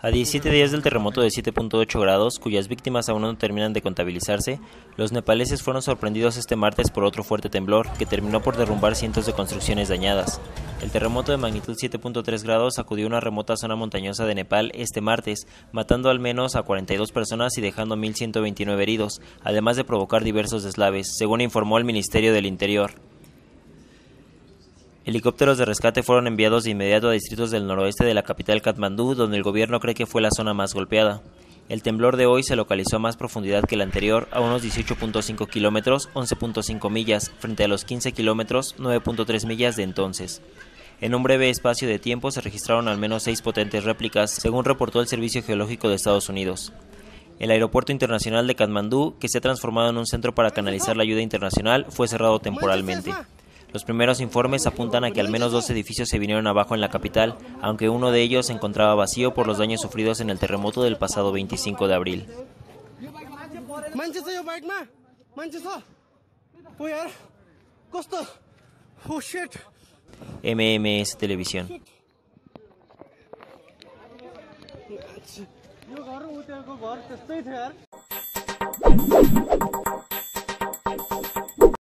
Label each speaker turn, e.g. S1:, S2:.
S1: A 17 días del terremoto de 7.8 grados, cuyas víctimas aún no terminan de contabilizarse, los nepaleses fueron sorprendidos este martes por otro fuerte temblor que terminó por derrumbar cientos de construcciones dañadas. El terremoto de magnitud 7.3 grados sacudió una remota zona montañosa de Nepal este martes, matando al menos a 42 personas y dejando 1.129 heridos, además de provocar diversos deslaves, según informó el Ministerio del Interior. Helicópteros de rescate fueron enviados de inmediato a distritos del noroeste de la capital Katmandú, donde el gobierno cree que fue la zona más golpeada. El temblor de hoy se localizó a más profundidad que el anterior, a unos 18.5 kilómetros, 11.5 millas, frente a los 15 kilómetros, 9.3 millas de entonces. En un breve espacio de tiempo se registraron al menos 6 potentes réplicas, según reportó el Servicio Geológico de Estados Unidos. El aeropuerto internacional de Katmandú, que se ha transformado en un centro para canalizar la ayuda internacional, fue cerrado temporalmente. Los primeros informes apuntan a que al menos 2 edificios se vinieron abajo en la capital, aunque uno de ellos se encontraba vacío por los daños sufridos en el terremoto del pasado 25 de abril. MMS Televisión.